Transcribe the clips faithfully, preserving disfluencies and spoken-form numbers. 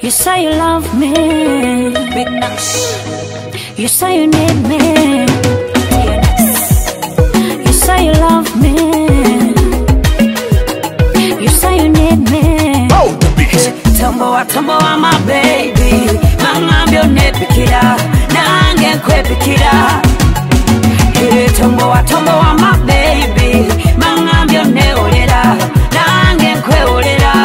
You say you love me, Big Nash. You say you need me, you say you love me, you say you need me. Oh, the beat. Tomboa, tomboa, my baby. Mangambyo nepikira, nange kwepikira. Tomboa, tomboa, my baby. Mangambyo neolera, nange kweolera.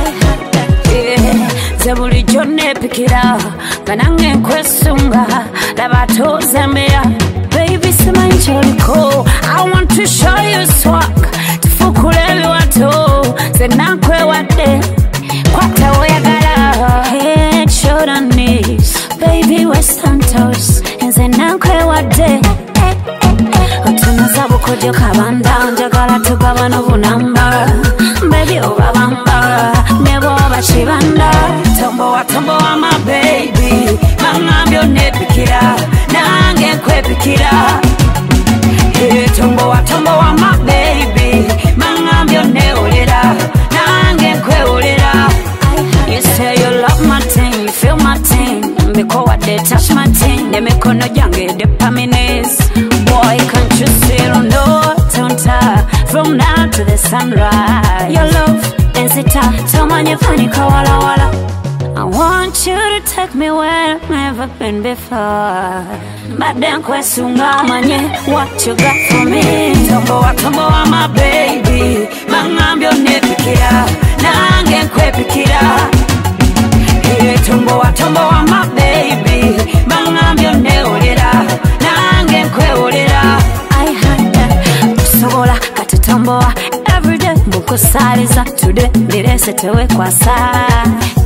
Zebuli jone pikira, kanange kwesunga, labato zambia. Baby sima ncholiko, I want to show you swag. Tufukule wato, zenakwe wade, kwata oyagala. Head, shoulder, knees, baby western toes, zenakwe wade. Otunaza bukojo kabanda, njagala tugabana bunamba. Baby obabamba, nebo bachibanda. Tomboa, tomboa, my baby. Mangambyo nepikira, nange kwepikira. Tomboa, tomboa, my baby. Mangambyo neolera, nange kweolera. You say you love my thing, you feel my thing. Because they touch my thing, they make no jange, they pamines. Boy, can't you see on the tonta? From now to the sunrise. Your love is it up, tell me funny wala wala. I want you to take me where I've never been before. But then kwesunga manye, what you got for me? Tomboa, tomboa, my baby. Mangambyo nepikira, nange kwepikira. Tomboa, tomboa, my baby. Mangambyo neolera, nange kweolera. I had that sobola katatomboa every day. Buko saliza today, direse tewe kwa saa.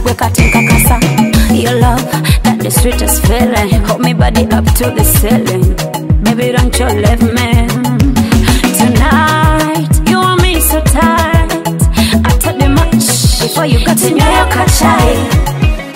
Your love, that the sweetest feeling. Hold me body up to the ceiling. Baby, don't you leave me. Tonight, you want me so tight. After the match, before you got in your kachai.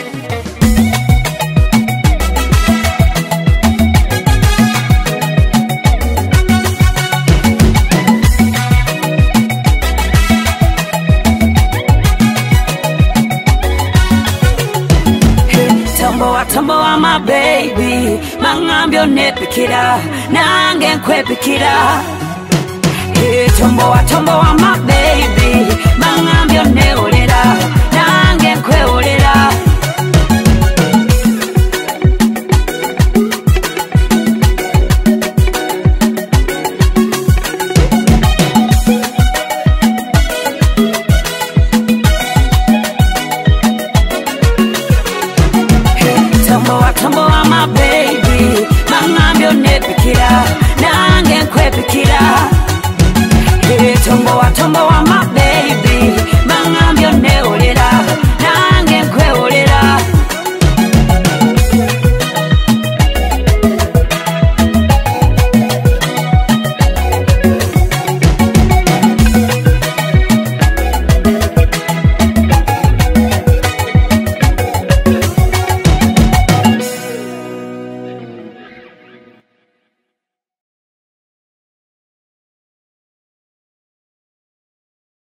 Tomboa, tomboa, my baby. Mangambyo nepikira, nange kwepikira. Tomboa, tomboa, my baby. Mangambyo neolera, nange kweolera. Tomboa, tomboa, my baby. Mangambyo nepikira, nange kwepikira. Tomboa, tomboa, my baby.